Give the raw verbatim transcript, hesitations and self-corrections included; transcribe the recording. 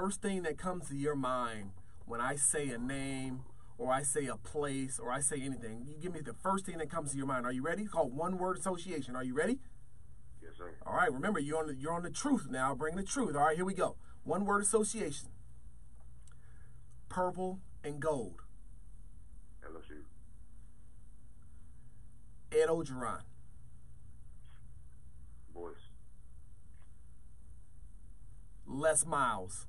first thing that comes to your mind when I say a name or I say a place or I say anything. You give me the first thing that comes to your mind. Are you ready? It's called one-word association. Are you ready? Yes, sir. All right, remember, you're on the, you're on the truth now. Bring the truth. All right, here we go. One-word association. Purple and gold. L S U. Ed Ogeron. Boys. Les Miles.